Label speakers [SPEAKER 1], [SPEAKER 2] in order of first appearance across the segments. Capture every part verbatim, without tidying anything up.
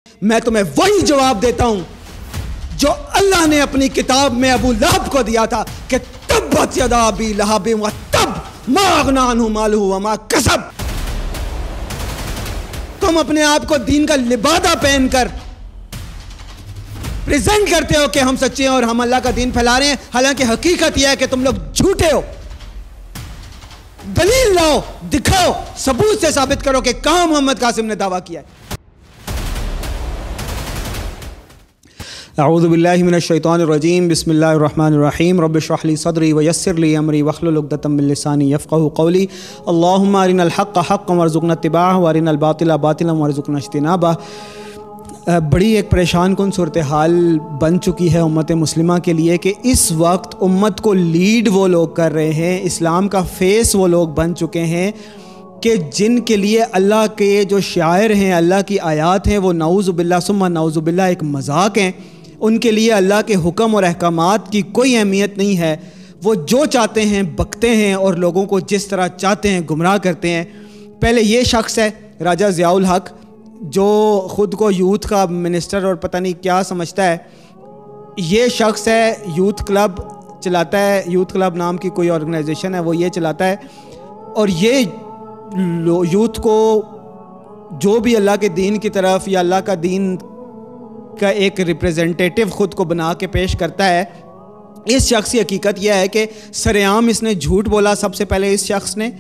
[SPEAKER 1] میں تمہیں وہی جواب دیتا ہوں جو اللہ نے اپنی کتاب میں ابو لہب کو دیا تھا کہ تبت یدا ابی لہب وتب ما اغنی عنہ مالہ وما کسب. تم اپنے آپ کو دین کا لبادہ پہن کر پریزنٹ کرتے ہو کہ ہم سچے ہیں اور ہم اللہ کا دین پھیلا رہے ہیں، حالانکہ حقیقت یہ ہے کہ تم لوگ جھوٹے ہو. دلیل لاؤ، دکھاؤ، ثبوت سے ثابت کرو کہ کہاں محمد قاسم نے دعویٰ کیا ہے. اعوذ باللہ من الشیطان الرجیم، بسم اللہ الرحمن الرحیم. رب اشرح لی صدری ویسر لی امری واحلل عقدۃ من لسانی یفقہوا قولی. اللہم ارنا الحق حقا وارزقنا اتباعہ وارنا الباطل باطلا وارزقنا اجتنابہ. بڑی ایک پریشان کن صورتحال بن چکی ہے امت مسلمہ کے لیے کہ اس وقت امت کو لیڈ وہ لوگ کر رہے ہیں، اسلام کا فیس وہ لوگ بن چکے ہیں کہ جن کے لیے اللہ کے جو شاعر ہیں، اللہ کی آیات ہیں، وہ نعوذ باللہ ثم نعوذ باللہ ایک مذاق ہیں. ان کے لیے اللہ کے حکم اور احکامات کی کوئی اہمیت نہیں ہے. وہ جو چاہتے ہیں بکتے ہیں اور لوگوں کو جس طرح چاہتے ہیں گمراہ کرتے ہیں. پہلے یہ شخص ہے راجہ ضیاء الحق، جو خود کو یوتھ کا منسٹر اور پتہ نہیں کیا سمجھتا ہے. یہ شخص ہے یوتھ کلب چلاتا ہے، یوتھ کلب نام کی کوئی آرگنائزیشن ہے، وہ یہ چلاتا ہے. اور یہ یوتھ کو جو بھی اللہ کے دین کی طرف یا اللہ کا دین کا ایک ریپریزنٹیٹیو خود کو بنا کے پیش کرتا ہے. اس شخص کی حقیقت یہ ہے کہ سرعام اس نے جھوٹ بولا سب سے پہلے اس شخص نے.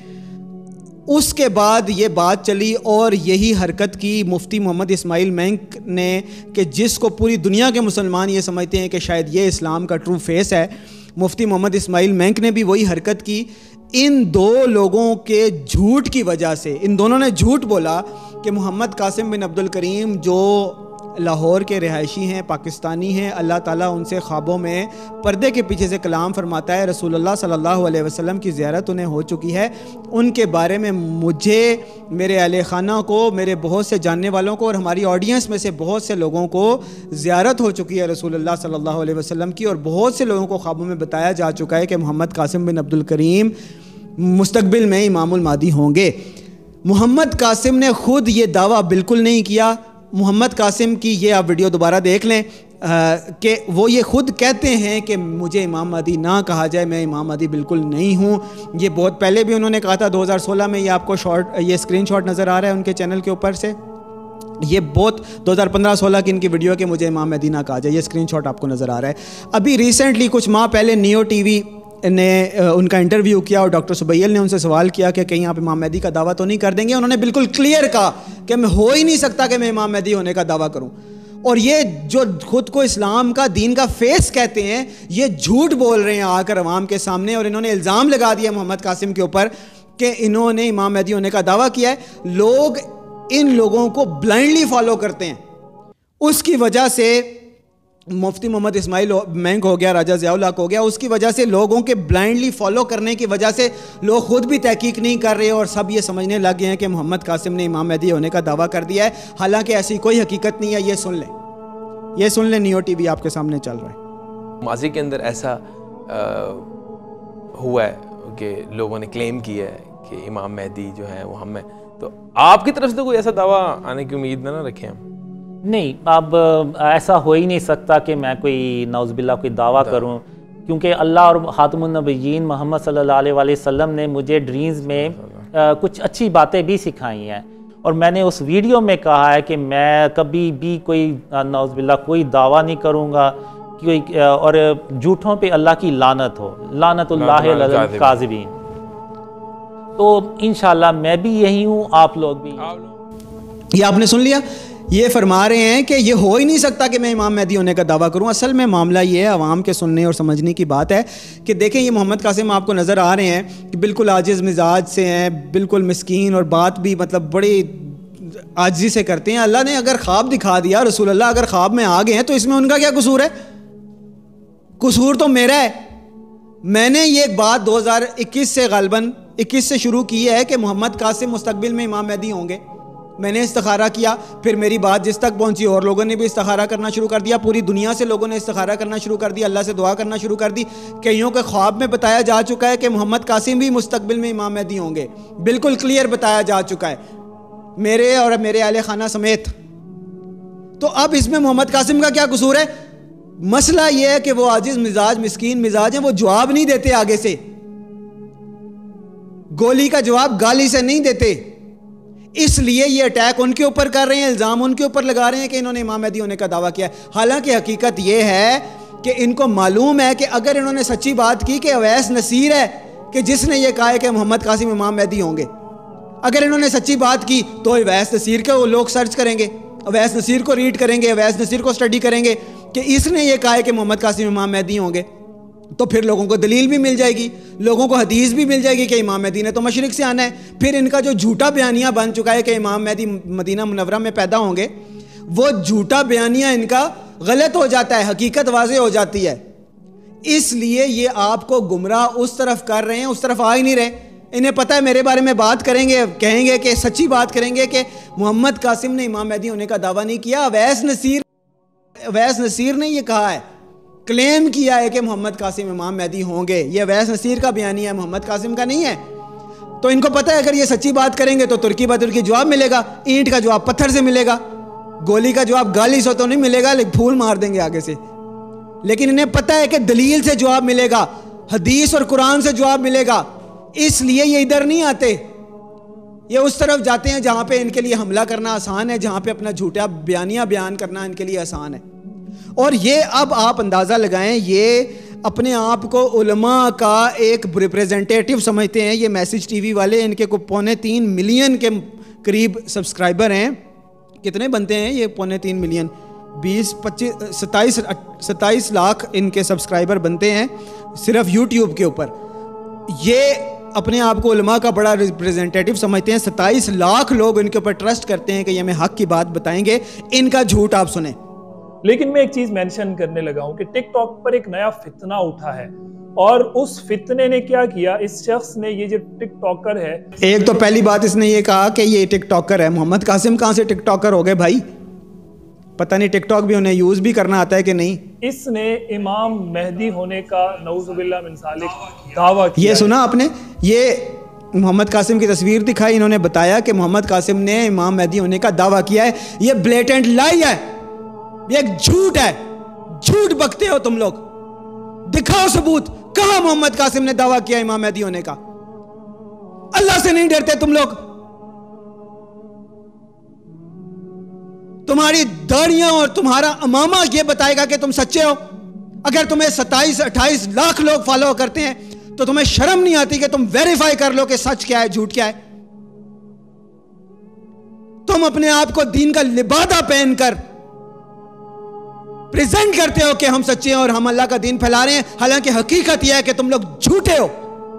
[SPEAKER 1] اس کے بعد یہ بات چلی اور یہی حرکت کی مفتی محمد اسماعیل مینک نے کہ جس کو پوری دنیا کے مسلمان یہ سمجھتے ہیں کہ شاید یہ اسلام کا ٹرو فیس ہے. مفتی محمد اسماعیل مینک نے بھی وہی حرکت کی. ان دو لوگوں کے جھوٹ کی وجہ سے، ان دونوں نے جھوٹ بولا کہ محمد قاسم بن عبد الکریم جو لاہور کے رہائشی ہیں، پاکستانی ہیں، اللہ تعالیٰ ان سے خوابوں میں پردے کے پیچھے سے کلام فرماتا ہے، رسول اللہ صلی اللہ علیہ وسلم کی زیارت انہیں ہو چکی ہے. ان کے بارے میں مجھے، میرے اہل خانہ کو، میرے بہت سے جاننے والوں کو اور ہماری آڈینس میں سے بہت سے لوگوں کو زیارت ہو چکی ہے رسول اللہ صلی اللہ علیہ وسلم کی، اور بہت سے لوگوں کو خوابوں میں بتایا جا چکا ہے کہ محمد قاسم بن عبد الکریم مستقبل میں امام المہدی ہوں گے. محمد قاسم نے خود یہ دعویٰ بالکل نہیں کیا. محمد قاسم کی یہ آپ ویڈیو دوبارہ دیکھ لیں کہ وہ یہ خود کہتے ہیں کہ مجھے امام مہدی نہ کہا جائے، میں امام مہدی بالکل نہیں ہوں. یہ بہت پہلے بھی انہوں نے کہا تھا دو ہزار سولہ میں. یہ آپ کو شارٹ یہ اسکرین شاٹ نظر آ رہا ہے ان کے چینل کے اوپر سے. یہ بہت دو ہزار پندرہ سولہ کی ان کی ویڈیو کہ مجھے امام مہدی نہ کہا جائے. یہ اسکرین شاٹ آپ کو نظر آ رہا ہے. ابھی ریسنٹلی کچھ ماہ پہلے نیو ٹی وی نے ان کا انٹرویو کیا اور ڈاکٹر سبیل نے ان سے سوال کیا کہ کہیں آپ امام مہدی کا دعویٰ تو نہیں کر دیں گے. انہوں نے بالکل کلیئر کہا کہ میں ہو ہی نہیں سکتا کہ میں امام مہدی ہونے کا دعویٰ کروں. اور یہ جو خود کو اسلام کا دین کا فیس کہتے ہیں، یہ جھوٹ بول رہے ہیں آ کر عوام کے سامنے. اور انہوں نے الزام لگا دیا محمد قاسم کے اوپر کہ انہوں نے امام مہدی ہونے کا دعویٰ کیا ہے. لوگ ان لوگوں کو بلائنڈلی فالو کرتے ہیں. اس کی وجہ سے مفتی محمد اسماعیل مینک ہو گیا، راجہ ضیاء الحق ہو گیا، اس کی وجہ سے لوگوں کے بلائنڈلی فالو کرنے کی وجہ سے لوگ خود بھی تحقیق نہیں کر رہے اور سب یہ سمجھنے لگ گئے ہیں کہ محمد قاسم نے امام مہدی ہونے کا دعویٰ کر دیا ہے. حالانکہ ایسی کوئی حقیقت نہیں ہے. یہ سن لیں، یہ سن لیں، نیو ٹی وی آپ کے سامنے چل رہا ہے.
[SPEAKER 2] ماضی کے اندر ایسا ہوا ہے کہ لوگوں نے کلیم کیا ہے کہ امام مہدی جو ہے وہ ہم ہیں. تو آپ کی طرف سے کوئی ایسا دعویٰ آنے کی امید نہ رکھیں ہم؟
[SPEAKER 3] نہیں، اب ایسا ہو ہی نہیں سکتا کہ میں کوئی نعوذ باللہ کوئی دعویٰ کروں، کیونکہ اللہ اور خاتم النبیین محمد صلی اللہ علیہ وسلم نے مجھے ڈریمز میں کچھ اچھی باتیں بھی سکھائی ہیں. اور میں نے اس ویڈیو میں کہا ہے کہ میں کبھی بھی کوئی نعوذ باللہ کوئی دعویٰ نہیں کروں گا کوئی، اور جھوٹوں پہ اللہ کی لعنت ہو، لعنت اللہ علی الکاذبین. تو انشاءاللہ میں بھی یہی ہوں، آپ لوگ بھی.
[SPEAKER 1] یہ آپ نے سن لیا، یہ فرما رہے ہیں کہ یہ ہو ہی نہیں سکتا کہ میں امام مہدی ہونے کا دعویٰ کروں. اصل میں معاملہ یہ ہے، عوام کے سننے اور سمجھنے کی بات ہے کہ دیکھیں یہ محمد قاسم آپ کو نظر آ رہے ہیں کہ بالکل عاجز مزاج سے ہیں، بالکل مسکین، اور بات بھی مطلب بڑی عاجزی سے کرتے ہیں. اللہ نے اگر خواب دکھا دیا، رسول اللہ اگر خواب میں آ گئے ہیں تو اس میں ان کا کیا قصور ہے؟ قصور تو میرا ہے. میں نے یہ بات دو ہزار اکیس سے غالباً اکیس سے شروع کی ہے کہ محمد قاسم مستقبل میں امام مہدی ہوں گے. میں نے استخارہ کیا، پھر میری بات جس تک پہنچی اور لوگوں نے بھی استخارہ کرنا شروع کر دیا. پوری دنیا سے لوگوں نے استخارہ کرنا شروع کر دیا، اللہ سے دعا کرنا شروع کر دی. کئیوں کے خواب میں بتایا جا چکا ہے کہ محمد قاسم بھی مستقبل میں امام مہدی ہوں گے. بالکل کلیئر بتایا جا چکا ہے میرے اور میرے اہل خانہ سمیت. تو اب اس میں محمد قاسم کا کیا قصور ہے؟ مسئلہ یہ ہے کہ وہ عاجز مزاج مسکین مزاج ہیں, وہ جواب نہیں دیتے, آگے سے گولی کا جواب گالی سے نہیں دیتے, اس لیے یہ اٹیک ان کے اوپر کر رہے ہیں, الزام ان کے اوپر لگا رہے ہیں کہ انہوں نے امام مہدی ہونے کا دعویٰ کیا ہے. حالانکہ حقیقت یہ ہے کہ ان کو معلوم ہے کہ اگر انہوں نے سچی بات کی کہ اویس نصیر ہے کہ جس نے یہ کہا ہے کہ محمد قاسم امام مہدی ہوں گے, اگر انہوں نے سچی بات کی تو اویس نصیر کے وہ لوگ سرچ کریں گے, اویس نصیر کو ریڈ کریں گے, اویس نصیر کو سٹڈی کریں گے کہ اس نے یہ کہا ہے کہ محمد قاسم امام مہدی ہوں گے, تو پھر لوگوں کو دلیل بھی مل جائے گی, لوگوں کو حدیث بھی مل جائے گی کہ امام مہدی نے تو مشرق سے آنا ہے. پھر ان کا جو جھوٹا بیانیہ بن چکا ہے کہ امام مہدی مدینہ منورہ میں پیدا ہوں گے, وہ جھوٹا بیانیہ ان کا غلط ہو جاتا ہے, حقیقت واضح ہو جاتی ہے. اس لیے یہ آپ کو گمراہ اس طرف کر رہے ہیں, اس طرف آ ہی نہیں رہے. انہیں پتہ ہے میرے بارے میں بات کریں گے, کہیں گے کہ سچی بات کریں گے کہ محمد قاسم نے امام مہدی ہونے کا دعویٰ نہیں کیا, اویس نصیر اویس نصیر نے یہ کہا ہے, کلیم کیا ہے کہ محمد قاسم امام مہدی ہوں گے. یہ اویس نصیر کا بیانیہ ہے, محمد قاسم کا نہیں ہے. تو ان کو پتہ ہے اگر یہ سچی بات کریں گے تو ترکی بہ ترکی جواب ملے گا, اینٹ کا جواب پتھر سے ملے گا, گولی کا جواب گالی سے تو نہیں ملے گا, لیکن پھول مار دیں گے آگے سے. لیکن انہیں پتہ ہے کہ دلیل سے جواب ملے گا, حدیث اور قرآن سے جواب ملے گا, اس لیے یہ ادھر نہیں آتے. یہ اس طرف جاتے ہیں جہاں پہ ان کے لیے حملہ کرنا آسان ہے, جہاں پہ اپنا جھوٹا بیانیہ بیان کرنا ان کے لیے آسان ہے. اور یہ اب آپ اندازہ لگائیں, یہ اپنے آپ کو علماء کا ایک ریپریزنٹیٹیو سمجھتے ہیں. یہ میسج ٹی وی والے, ان کے کو پونے تین ملین کے قریب سبسکرائبر ہیں. کتنے بنتے ہیں یہ پونے تین ملین؟ بیس پچیس ستائیس ستائیس لاکھ ان کے سبسکرائبر بنتے ہیں صرف یوٹیوب کے اوپر. یہ اپنے آپ کو علماء کا بڑا ریپریزنٹیٹیو سمجھتے ہیں. ستائیس لاکھ لوگ ان کے اوپر ٹرسٹ کرتے ہیں کہ یہ ہمیں حق کی بات بتائیں گے. ان کا جھوٹ آپ سنیں.
[SPEAKER 4] لیکن میں ایک چیز مینشن کرنے لگا ہوں کہ ٹک ٹاک پر ایک نیا فتنہ اٹھا ہے, اور اس فتنے نے کیا کیا, اس شخص نے, یہ جو ٹک ٹاکر ہے,
[SPEAKER 1] ایک تو پہلی بات اس نے یہ کہا کہ یہ ٹک ٹاکر ہے. محمد قاسم کہاں سے ٹک ٹاکر ہو گئے بھائی؟ پتہ نہیں ٹک ٹاک بھی انہیں یوز بھی کرنا آتا ہے کہ نہیں.
[SPEAKER 4] اس نے امام مہدی ہونے کا نعوذ باللہ من ذالک دعویٰ کیا.
[SPEAKER 1] یہ سنا آپ نے, یہ محمد قاسم کی تصویر دکھائی, انہوں نے بتایا کہ محمد قاسم نے امام مہدی ہونے کا دعویٰ کیا ہے. یہ بلیٹنٹ لائی ہے, یہ ایک جھوٹ ہے. جھوٹ بکتے ہو تم لوگ. دکھاؤ ثبوت, کہاں محمد قاسم نے دعویٰ کیا امام مہدی ہونے کا؟ اللہ سے نہیں ڈرتے تم لوگ. تمہاری داڑیاں اور تمہارا امامہ یہ بتائے گا کہ تم سچے ہو. اگر تمہیں ستائیس اٹھائیس لاکھ لوگ فالو کرتے ہیں تو تمہیں شرم نہیں آتی کہ تم ویریفائی کر لو کہ سچ کیا ہے جھوٹ کیا ہے؟ تم اپنے آپ کو دین کا لبادہ پہن کر پریزنٹ کرتے ہو کہ ہم سچے ہیں اور ہم اللہ کا دین پھیلا رہے ہیں, حالانکہ حقیقت یہ ہے کہ تم لوگ جھوٹے ہو.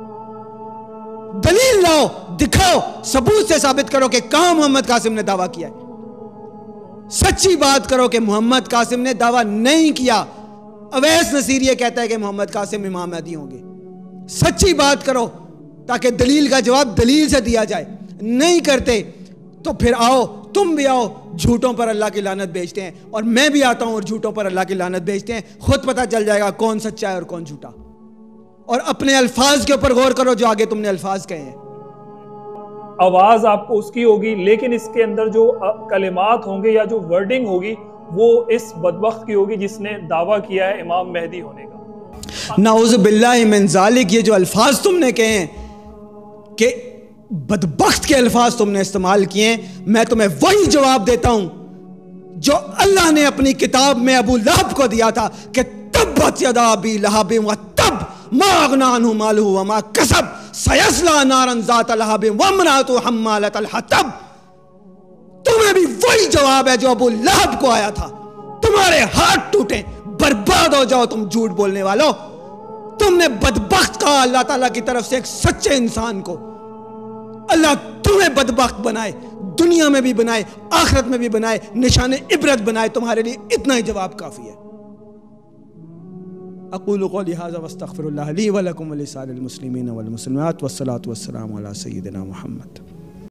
[SPEAKER 1] دلیل لاؤ, دکھاؤ, ثبوت سے ثابت کرو کہ کہاں محمد قاسم نے دعویٰ کیا ہے. سچی بات کرو کہ محمد قاسم نے دعویٰ نہیں کیا. اویس نصیر یہ کہتا ہے کہ محمد قاسم امام مہدی ہوں گے. سچی بات کرو تاکہ دلیل کا جواب دلیل سے دیا جائے. نہیں کرتے تو پھر آؤ, تم بھی آؤ, جھوٹوں پر اللہ کی لعنت بھیجتے ہیں, اور میں بھی آتا ہوں اور جھوٹوں پر اللہ کی لعنت بھیجتے ہیں. خود پتہ چل جائے گا کون سچا ہے اور کون جھوٹا. اور اپنے الفاظ کے اوپر غور کرو جو آگے تم نے الفاظ کہے ہیں.
[SPEAKER 4] آواز آپ کو اس کی ہوگی, لیکن اس کے اندر جو کلمات ہوں گے یا جو ورڈنگ ہوگی وہ اس بدبخت کی ہوگی جس نے دعویٰ کیا ہے امام مہدی ہونے کا.
[SPEAKER 1] نعوذ باللہ من ذالک. یہ جو الفاظ تم نے کہے ہیں کہ بدبخت کے الفاظ تم نے استعمال کیے ہیں, میں تمہیں وہی جواب دیتا ہوں جو اللہ نے اپنی کتاب میں ابو لہب کو دیا تھا کہ تبت یدا ابی لہب وتب ما اغنی عنہ مالہ وما کسب سیصلی نارا ذات لہب وامرأتہ حمالۃ الحطب. تمہیں بھی وہی جواب ہے جو ابو لہب کو آیا تھا. تمہارے ہاتھ ٹوٹیں, برباد ہو جاؤ تم جھوٹ بولنے والو. تم نے بدبخت کہا اللہ تعالیٰ کی طرف سے ایک سچے انسان کو. اللہ تمہیں بدبخت بنائے, دنیا میں بھی بنائے, آخرت میں بھی بنائے, نشان عبرت بنائے. تمہارے لیے اتنا ہی جواب کافی ہے. اقول قولی ھذا واستغفر اللہ لی ولکم ولسائر المسلمین والمسلمات والصلاۃ والسلام علی سیدنا محمد.